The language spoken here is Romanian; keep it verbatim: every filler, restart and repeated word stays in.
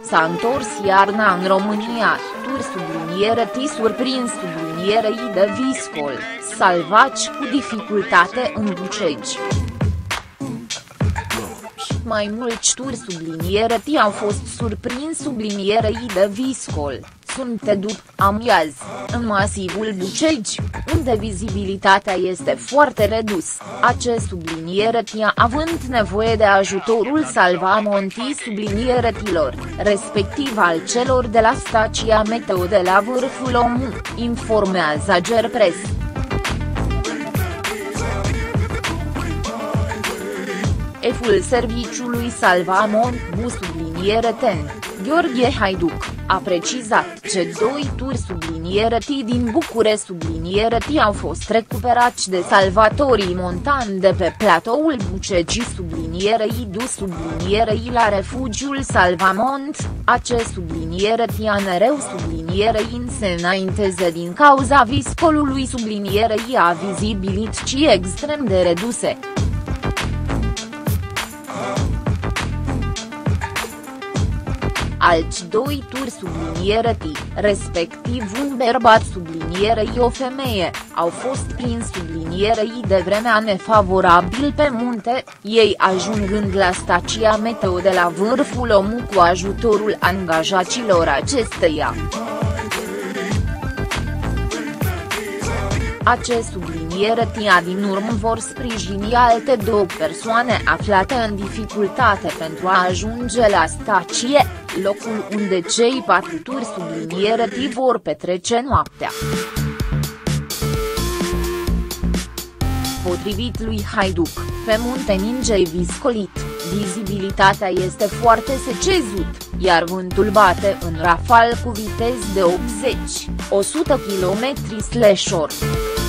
s-a întors iarna în România, tur subliniere T surprins subliniere I de viscol, salvaci cu dificultate în Bucegi. Mai mulți turi subliniere T au fost surprins subliniere I de viscol, sunt după amiază, în masivul Bucegi, unde vizibilitatea este foarte redus, acest subliniere T având nevoie de ajutorul salvamontii subliniere T-lor, respectiv al celor de la stația meteo de la Vârful Omu, informează Agerpres. Șeful serviciului Salvamont Bus subliniere Ten, Gheorghe Haiduc, a precizat că doi turi subliniere T din București subliniere T au fost recuperați de salvatorii montani de pe platoul Bucegi subliniere I dus subliniere I la refugiul Salvamont, acest subliniere T anereu subliniere I se înainteze din cauza viscolului subliniere I a vizibilității extrem de reduse. Alți doi turi subliniere T, respectiv un bărbat subliniere I o femeie, au fost prins subliniere I de vremea nefavorabil pe munte, ei ajungând la stația meteo de la Vârful Omu cu ajutorul angajaților acesteia. Acest subliniere T din urmă vor sprijini alte două persoane aflate în dificultate pentru a ajunge la stație, locul unde cei patru turi subliniere T vor petrece noaptea. Potrivit lui Haiduc, pe munte ninge viscolit, vizibilitatea este foarte secezut, iar vântul bate în rafal cu viteză de optzeci la o sută kilometri la oră.